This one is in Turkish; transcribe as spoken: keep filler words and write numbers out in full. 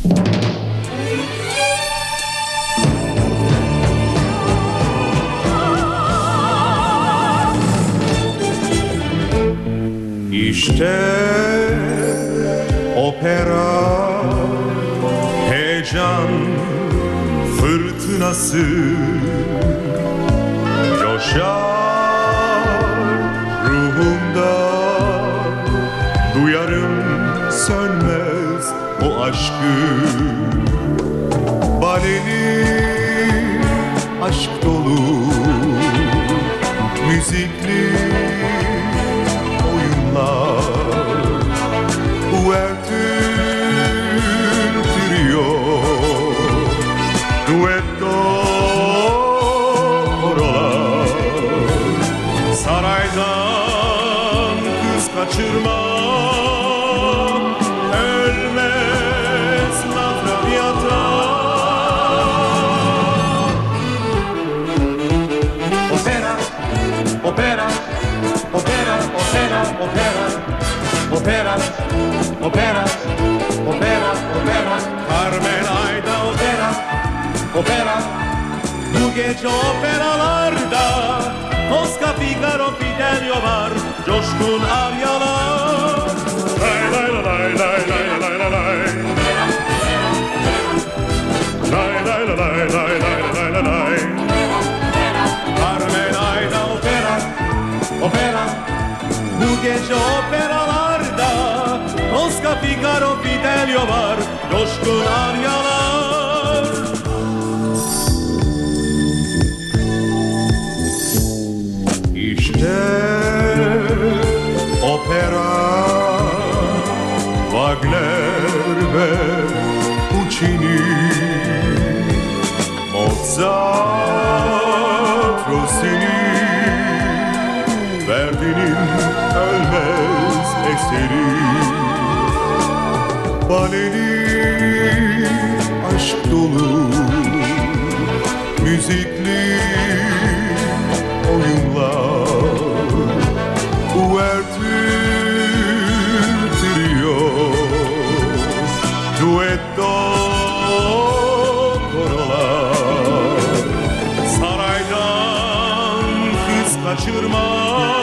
İşte opera, heyecan fırtınası coşar ruhumda. Duyarım sönmez o aşkı, baleli aşk dolu müzikli oyunlar. Ouverture trio, duetto korolar. Saraydan kız kaçırma, ölmez La Traviata. Opera, opera, opera, opera, opera, opera, opera, opera, opera. Carmen Ayda opera, opera. Bu gece operalarda Tosca, Figaro, Fidelio var, coşkun aryalar. Lay lay lay lay lay lay lay lay. Lay lay lay lay lay lay lay. Carmen Ayda opera, opera. Bu gece operalarda Tosca, Figaro, Fidelio var, coşkun aryalar. İşte opera, Wagner ve Puccini, Mozart, Rossini, Verdi'nin ölmez eseri. Baleli aşk dolu müzikli oyunlar. Ouverture trio, duetto korolar. Saraydan kız kaçırma,